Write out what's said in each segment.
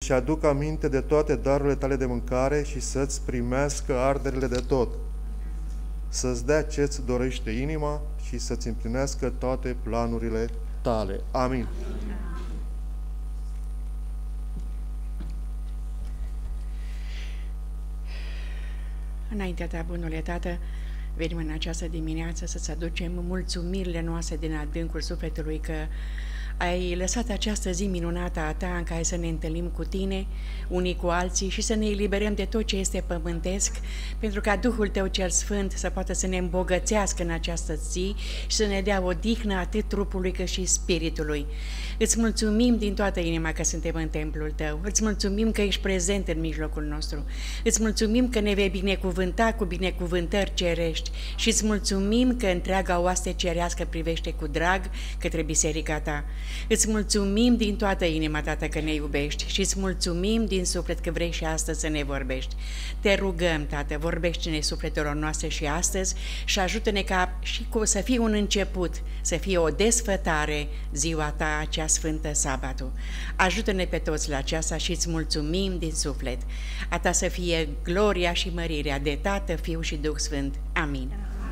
și aduc aminte de toate darurile tale de mâncare și să-ți primească arderile de tot. Să-ți dea ce-ți dorește inima și să-ți împlinească toate planurile tale. Amin. Înaintea ta, bunule Tată, venim în această dimineață să-ți aducem mulțumirile noastre din adâncul sufletului că ai lăsat această zi minunată a ta în care să ne întâlnim cu tine, unii cu alții și să ne eliberăm de tot ce este pământesc, pentru ca Duhul tău cel Sfânt să poată să ne îmbogățească în această zi și să ne dea odihnă atât trupului cât și spiritului. Îți mulțumim din toată inima că suntem în templul tău, îți mulțumim că ești prezent în mijlocul nostru, îți mulțumim că ne vei binecuvânta cu binecuvântări cerești și îți mulțumim că întreaga oaste cerească privește cu drag către biserica ta. Îți mulțumim din toată inima, Tată, că ne iubești și îți mulțumim din suflet că vrei și astăzi să ne vorbești. Te rugăm, Tată, vorbește-ne sufletelor noastre și astăzi și ajută-ne ca și să fie un început, să fie o desfătare ziua ta, acea sfântă, sabatul. Ajută-ne pe toți la aceasta și îți mulțumim din suflet. A ta să fie gloria și mărirea de Tată, Fiu și Duh Sfânt. Amin.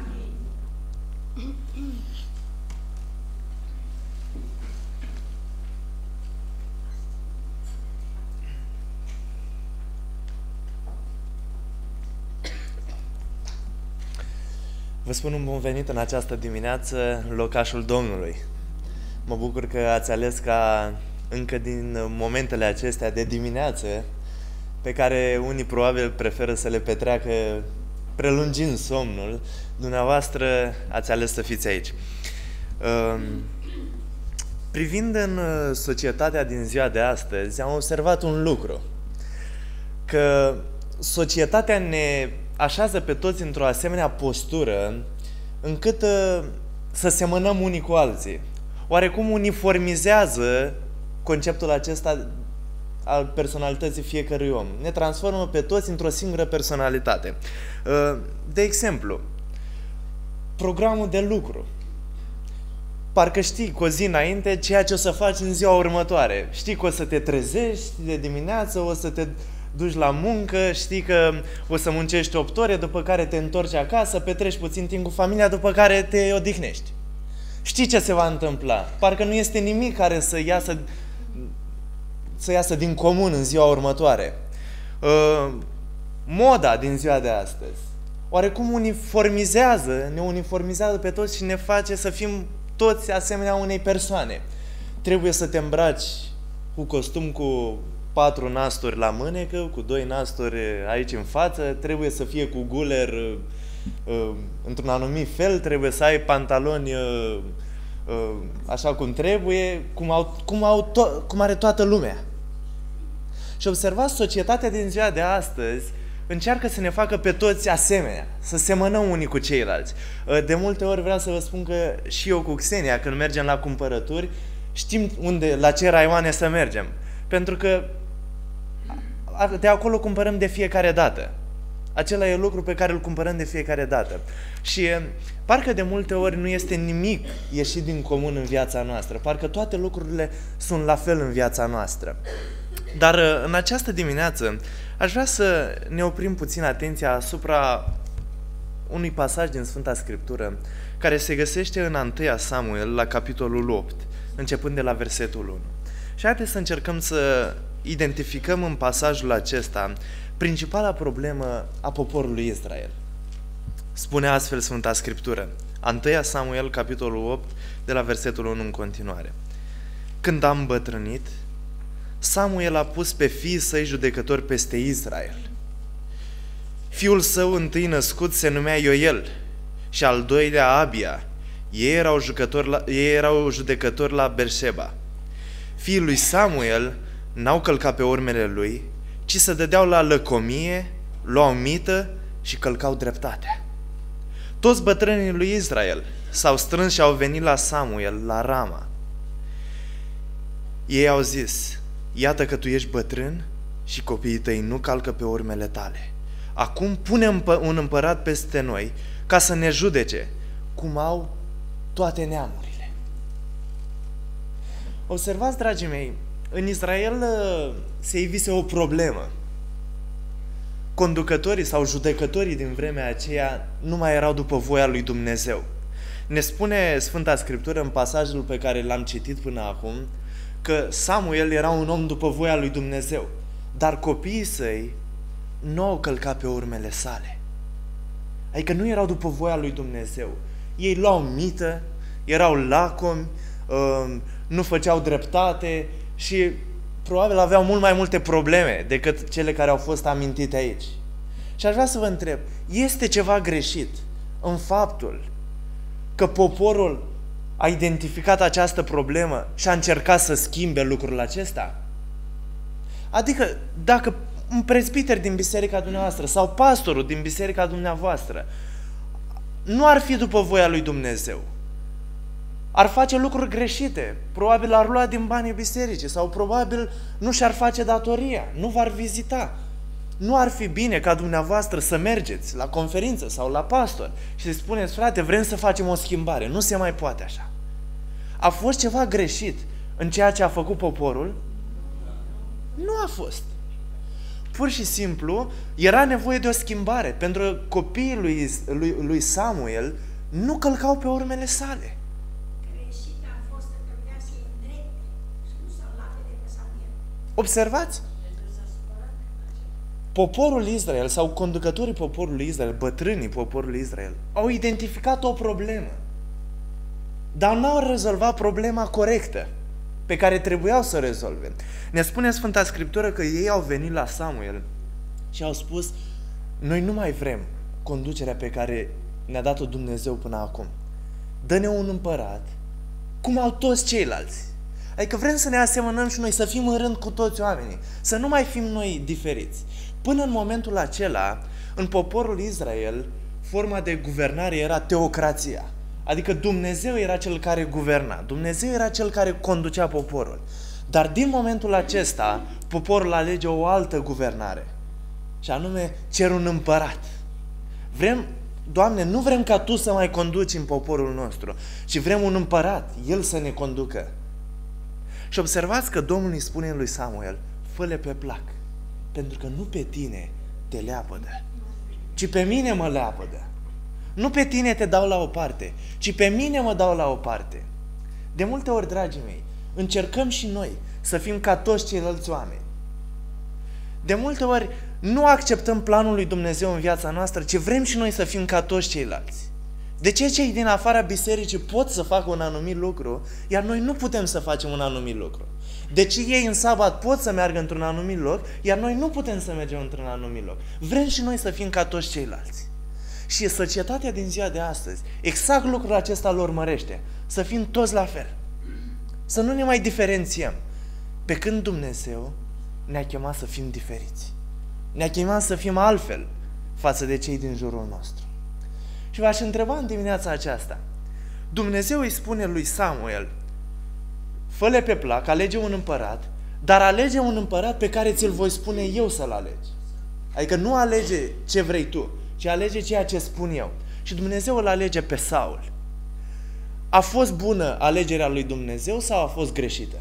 Vă spun un bun venit în această dimineață în locașul Domnului. Mă bucur că ați ales ca încă din momentele acestea de dimineață, pe care unii probabil preferă să le petreacă prelungind somnul, dumneavoastră ați ales să fiți aici. Privind în societatea din ziua de astăzi, am observat un lucru, că societatea ne așează pe toți într-o asemenea postură încât să semănăm unii cu alții. Oarecum uniformizează conceptul acesta al personalității fiecărui om. Ne transformă pe toți într-o singură personalitate. De exemplu, programul de lucru. Parcă știi cu o zi înainte ceea ce o să faci în ziua următoare. Știi că o să te trezești de dimineață, o să te duci la muncă, știi că o să muncești 8 ore, după care te întorci acasă, petreci puțin timp cu familia, după care te odihnești. Știi ce se va întâmpla. Parcă nu este nimic care să iasă din comun în ziua următoare. Moda din ziua de astăzi oarecum ne uniformizează pe toți și ne face să fim toți asemenea unei persoane. Trebuie să te îmbraci cu costum cu 4 nasturi la mânecă, cu 2 nasturi aici în față, trebuie să fie cu guler într-un anumit fel, trebuie să ai pantaloni așa cum trebuie, cum are toată lumea. Și observați, societatea din ziua de astăzi încearcă să ne facă pe toți asemenea, să semănăm unii cu ceilalți. De multe ori vreau să vă spun că și eu cu Xenia, când mergem la cumpărături, știm la ce raioane să mergem. Pentru că de acolo cumpărăm de fiecare dată. Acela e lucru pe care îl cumpărăm de fiecare dată. Și parcă de multe ori nu este nimic ieșit din comun în viața noastră. Parcă toate lucrurile sunt la fel în viața noastră. Dar în această dimineață aș vrea să ne oprim puțin atenția asupra unui pasaj din Sfânta Scriptură care se găsește în 1 Samuel, la capitolul 8, începând de la versetul 1. Și haideți să încercăm să identificăm în pasajul acesta principala problemă a poporului Israel. Spune astfel Sfânta Scriptură, 1 Samuel, capitolul 8, de la versetul 1 în continuare. Când am îmbătrânit, Samuel a pus pe fiii săi judecători peste Israel. Fiul său întâi născut se numea Ioel și al doilea Abia. Ei erau judecători la Berșeba. Fiii lui Samuel n-au călcat pe urmele lui, ci se dădeau la lăcomie, luau mită și călcau dreptatea. Toți bătrânii lui Israel s-au strâns și au venit la Samuel, la Rama. Ei au zis, iată că tu ești bătrân și copiii tăi nu calcă pe urmele tale. Acum pune un împărat peste noi ca să ne judece, cum au toate neamurile. Observați, dragii mei, În Israel se ivise o problemă. Conducătorii sau judecătorii din vremea aceea nu mai erau după voia lui Dumnezeu. Ne spune Sfânta Scriptură în pasajul pe care l-am citit până acum că Samuel era un om după voia lui Dumnezeu, dar copiii săi nu au călcat pe urmele sale. Adică nu erau după voia lui Dumnezeu. Ei luau mită, erau lacomi, nu făceau dreptate și probabil aveau mult mai multe probleme decât cele care au fost amintite aici. Și aș vrea să vă întreb, este ceva greșit în faptul că poporul a identificat această problemă și a încercat să schimbe lucrul acesta? Adică, dacă un prezbiter din biserica dumneavoastră sau pastorul din biserica dumneavoastră nu ar fi după voia lui Dumnezeu, ar face lucruri greșite, probabil ar lua din banii bisericii sau probabil nu și-ar face datoria, nu v-ar vizita. Nu ar fi bine ca dumneavoastră să mergeți la conferință sau la pastor și să spuneți: frate, vrem să facem o schimbare, nu se mai poate așa. A fost ceva greșit în ceea ce a făcut poporul? Nu a fost. Pur și simplu era nevoie de o schimbare, pentru că copiii lui Samuel nu călcau pe urmele sale. Greșit a fost că trebuia să-i îndrepte și nu să-l late de pe Samuel. Observați? Poporul Israel sau conducătorii poporului Israel, bătrânii poporului Israel, au identificat o problemă, dar nu au rezolvat problema corectă pe care trebuiau să o rezolve. Ne spune Sfânta Scriptură că ei au venit la Samuel și au spus: noi nu mai vrem conducerea pe care ne-a dat-o Dumnezeu până acum. Dă-ne un împărat, cum au toți ceilalți. Adică vrem să ne asemănăm și noi, să fim în rând cu toți oamenii, să nu mai fim noi diferiți. Până în momentul acela, în poporul Israel, forma de guvernare era teocrația. Adică Dumnezeu era cel care guverna, Dumnezeu era cel care conducea poporul. Dar din momentul acesta, poporul alege o altă guvernare, și anume cer un împărat. Vrem, Doamne, nu vrem ca Tu să mai conduci în poporul nostru, ci vrem un împărat, El să ne conducă. Și observați că Domnul îi spune lui Samuel: fă-le pe plac, pentru că nu pe tine te leapădă, ci pe mine mă leapădă. Nu pe tine te dau la o parte, ci pe mine mă dau la o parte. De multe ori, dragii mei, încercăm și noi să fim ca toți ceilalți oameni. De multe ori nu acceptăm planul lui Dumnezeu în viața noastră, ci vrem și noi să fim ca toți ceilalți. De ce cei din afara bisericii pot să facă un anumit lucru, iar noi nu putem să facem un anumit lucru? De ce ei în sabat pot să meargă într-un anumit loc, iar noi nu putem să mergem într-un anumit loc? Vrem și noi să fim ca toți ceilalți. Și societatea din ziua de astăzi, exact lucrul acesta îl urmărește. Să fim toți la fel. Să nu ne mai diferențiem. Pe când Dumnezeu ne-a chemat să fim diferiți. Ne-a chemat să fim altfel față de cei din jurul nostru. Și v-aș întreba în dimineața aceasta: Dumnezeu îi spune lui Samuel: fă-le pe plac, alege un împărat, dar alege un împărat pe care ți-l voi spune eu să-l alegi. Adică nu alege ce vrei tu, ci alege ceea ce spun eu. Și Dumnezeu îl alege pe Saul. A fost bună alegerea lui Dumnezeu sau a fost greșită?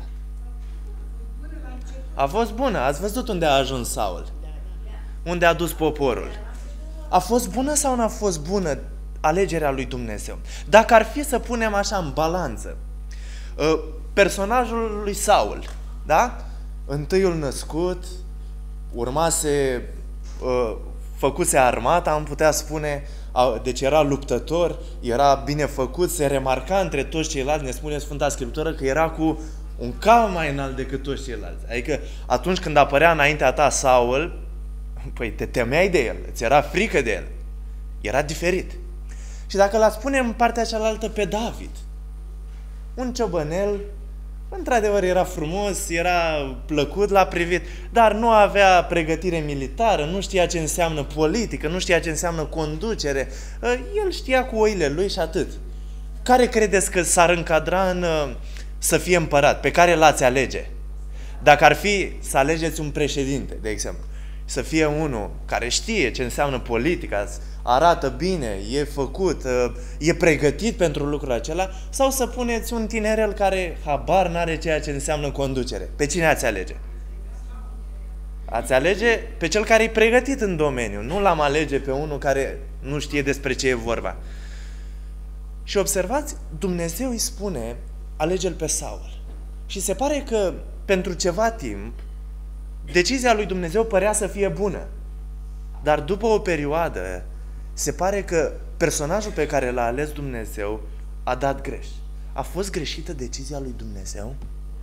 A fost bună. Ați văzut unde a ajuns Saul? Unde a dus poporul? A fost bună sau nu a fost bună alegerea lui Dumnezeu? Dacă ar fi să punem așa în balanță personajul lui Saul, da? Întâiul născut, urmase, făcuse armata, am putea spune, deci era luptător, era bine făcut, se remarca între toți ceilalți. Ne spune Sfânta Scriptură că era cu un cap mai înalt decât toți ceilalți. Adică atunci când apărea înaintea ta Saul, păi te temeai de el, îți era frică de el. Era diferit. Și dacă l-ați pune în partea cealaltă pe David, un ciobănel, într-adevăr era frumos, era plăcut la privit, dar nu avea pregătire militară, nu știa ce înseamnă politică, nu știa ce înseamnă conducere. El știa cu oile lui și atât. Care credeți că s-ar încadra în să fie împărat? Pe care l-ați alege? Dacă ar fi să alegeți un președinte, de exemplu, să fie unul care știe ce înseamnă politica, arată bine, e făcut, e pregătit pentru lucrul acela, sau să puneți un tinerel care habar n-are ceea ce înseamnă conducere? Pe cine ați alege? Ați alege pe cel care e pregătit în domeniu, nu l-am alege pe unul care nu știe despre ce e vorba. Și observați, Dumnezeu îi spune, alege-l pe Saul. Și se pare că pentru ceva timp decizia lui Dumnezeu părea să fie bună. Dar după o perioadă se pare că personajul pe care l-a ales Dumnezeu a dat greș. A fost greșită decizia lui Dumnezeu?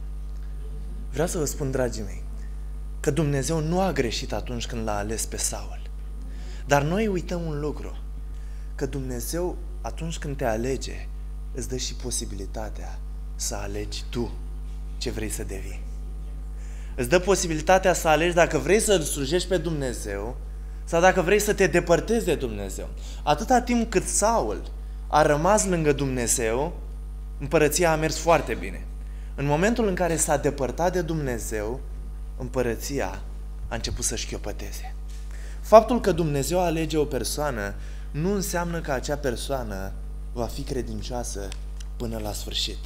Vreau să vă spun, dragii mei, că Dumnezeu nu a greșit atunci când l-a ales pe Saul. Dar noi uităm un lucru, că Dumnezeu atunci când te alege îți dă și posibilitatea să alegi tu ce vrei să devii. Îți dă posibilitatea să alegi dacă vrei să-L slujești pe Dumnezeu sau dacă vrei să te depărtezi de Dumnezeu. Atâta timp cât Saul a rămas lângă Dumnezeu, împărăția a mers foarte bine. În momentul în care s-a depărtat de Dumnezeu, împărăția a început să șchiopăteze. Faptul că Dumnezeu alege o persoană nu înseamnă că acea persoană va fi credincioasă până la sfârșit.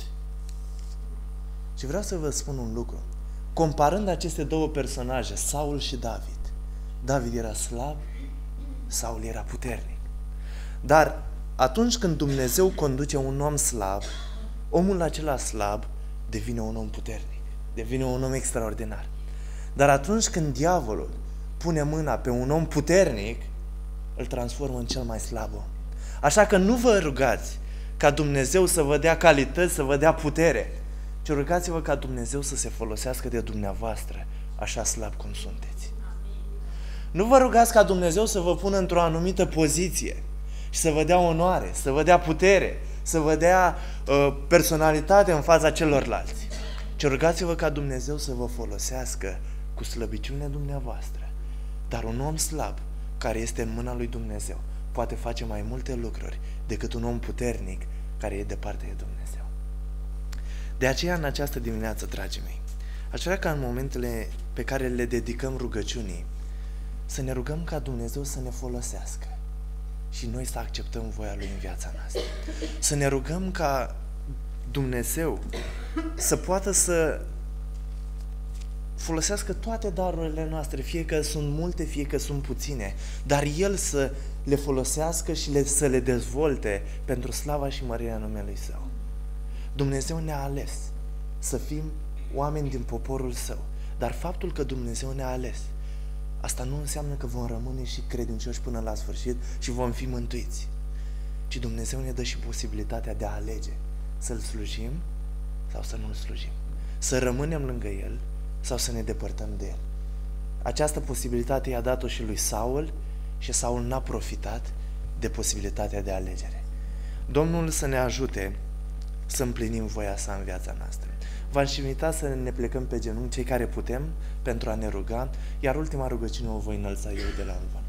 Și vreau să vă spun un lucru. Comparând aceste două personaje, Saul și David, David era slab, Saul era puternic. Dar atunci când Dumnezeu conduce un om slab, omul acela slab devine un om puternic, devine un om extraordinar. Dar atunci când diavolul pune mâna pe un om puternic, îl transformă în cel mai slab om. Așa că nu vă rugați ca Dumnezeu să vă dea calități, să vă dea putere, ci rugați-vă ca Dumnezeu să se folosească de dumneavoastră, așa slab cum sunteți. Nu vă rugați ca Dumnezeu să vă pună într-o anumită poziție și să vă dea onoare, să vă dea putere, să vă dea personalitate în fața celorlalți, ci rugați-vă ca Dumnezeu să vă folosească cu slăbiciunea dumneavoastră. Dar un om slab, care este în mâna lui Dumnezeu, poate face mai multe lucruri decât un om puternic care e departe de Dumnezeu. De aceea, în această dimineață, dragii mei, aș vrea ca în momentele pe care le dedicăm rugăciunii, să ne rugăm ca Dumnezeu să ne folosească și noi să acceptăm voia Lui în viața noastră. Să ne rugăm ca Dumnezeu să poată să folosească toate darurile noastre, fie că sunt multe, fie că sunt puține, dar El să le folosească și să le dezvolte pentru slava și mărirea numelui Său. Dumnezeu ne-a ales să fim oameni din poporul Său, dar faptul că Dumnezeu ne-a ales, asta nu înseamnă că vom rămâne și credincioși până la sfârșit și vom fi mântuiți, ci Dumnezeu ne dă și posibilitatea de a alege să-L slujim sau să nu-L slujim, să rămânem lângă El sau să ne depărtăm de El. Această posibilitate i-a dat-o și lui Saul și Saul n-a profitat de posibilitatea de alegere. Domnul să ne ajute să împlinim voia Sa în viața noastră. V-aș invita să ne plecăm pe genunchi, cei care putem, pentru a ne ruga, iar ultima rugăciune o voi înălța eu de la învon.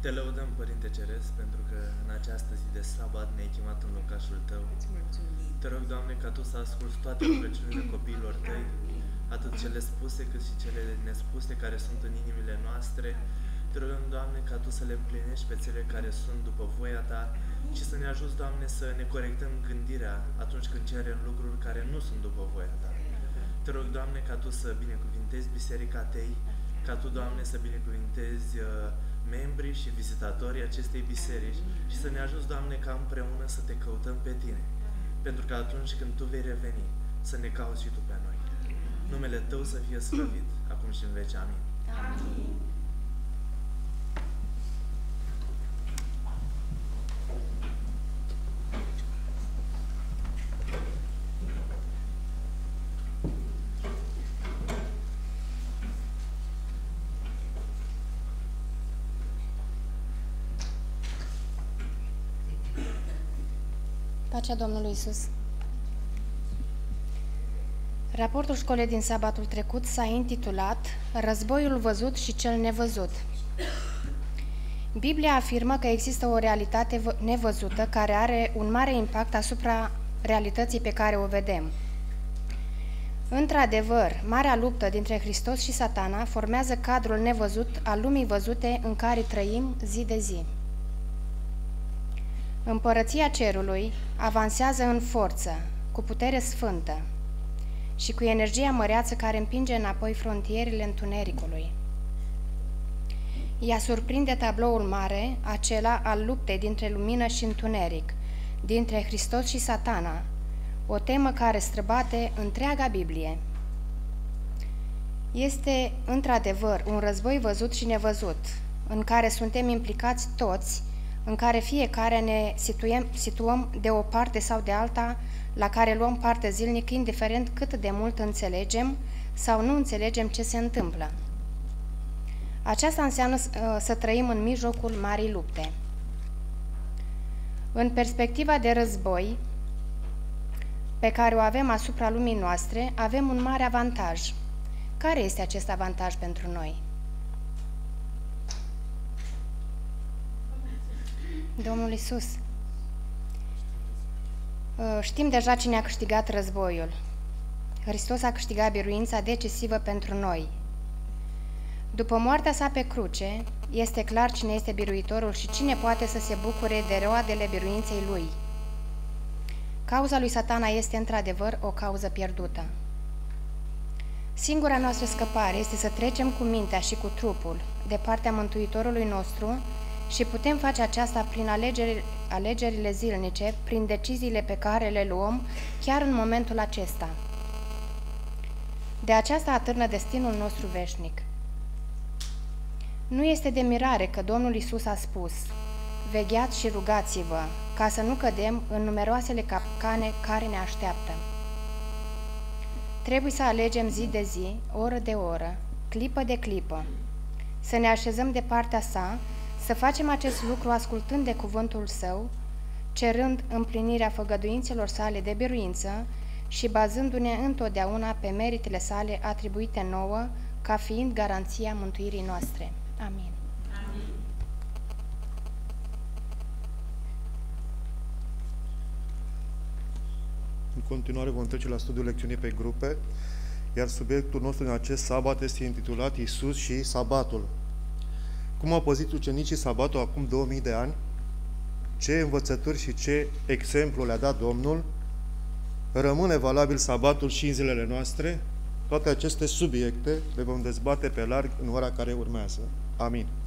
Te lăudăm, Părinte Ceresc, pentru că în această zi de sabat ne-ai chemat în locașul Tău. Te rog, Doamne, ca Tu să asculți toate rugăciunile copiilor Tăi, atât cele spuse cât și cele nespuse care sunt în inimile noastre. Te rugăm, Doamne, ca Tu să le împlinești pe cele care sunt după voia Ta și să ne ajuți, Doamne, să ne corectăm gândirea atunci când cerem lucruri care nu sunt după voia Ta. Te rog, Doamne, ca Tu să binecuvintezi biserica Tei, ca Tu, Doamne, să binecuvintezi membrii și vizitatorii acestei biserici și să ne ajuți, Doamne, ca împreună să Te căutăm pe Tine, pentru că atunci când Tu vei reveni, să ne cauți și Tu pe noi. Numele Tău să fie slăvit, acum și în veci. Amin. Amin. Pacea Domnului Iisus. Raportul școlii din sabatul trecut s-a intitulat Războiul văzut și cel nevăzut. Biblia afirmă că există o realitate nevăzută care are un mare impact asupra realității pe care o vedem. Într-adevăr, marea luptă dintre Hristos și Satana formează cadrul nevăzut al lumii văzute în care trăim zi de zi. Împărăția cerului avansează în forță, cu putere sfântă și cu energia măreață care împinge înapoi frontierele întunericului. Ea surprinde tabloul mare, acela al luptei dintre lumină și întuneric, dintre Hristos și Satana, o temă care străbate întreaga Biblie. Este, într-adevăr, un război văzut și nevăzut, în care suntem implicați toți, în care fiecare ne situăm de o parte sau de alta, la care luăm parte zilnic, indiferent cât de mult înțelegem sau nu înțelegem ce se întâmplă. Aceasta înseamnă să trăim în mijlocul marii lupte. În perspectiva de război pe care o avem asupra lumii noastre, avem un mare avantaj. Care este acest avantaj pentru noi? Domnul Iisus. Știm deja cine a câștigat războiul. Hristos a câștigat biruința decisivă pentru noi. După moartea sa pe cruce, este clar cine este biruitorul și cine poate să se bucure de roadele biruinței lui. Cauza lui Satana este într-adevăr o cauză pierdută. Singura noastră scăpare este să trecem cu mintea și cu trupul de partea Mântuitorului nostru și putem face aceasta prin alegerile zilnice, prin deciziile pe care le luăm chiar în momentul acesta. De aceasta atârnă destinul nostru veșnic. Nu este de mirare că Domnul Iisus a spus: vegheați și rugați-vă, ca să nu cădem în numeroasele capcane care ne așteaptă. Trebuie să alegem zi de zi, oră de oră, clipă de clipă, să ne așezăm de partea sa, să facem acest lucru ascultând de cuvântul său, cerând împlinirea făgăduințelor sale de biruință și bazându-ne întotdeauna pe meritele sale atribuite nouă, ca fiind garanția mântuirii noastre. Amin. Amin. În continuare vom trece la studiul lecțiunii pe grupe, iar subiectul nostru în acest sabat este intitulat Iisus și sabatul. Cum au păzit ucenicii sabatul acum 2000 de ani? Ce învățături și ce exemplu le-a dat Domnul? Rămâne valabil sabatul și în zilele noastre? Toate aceste subiecte le vom dezbate pe larg în ora care urmează. Amin.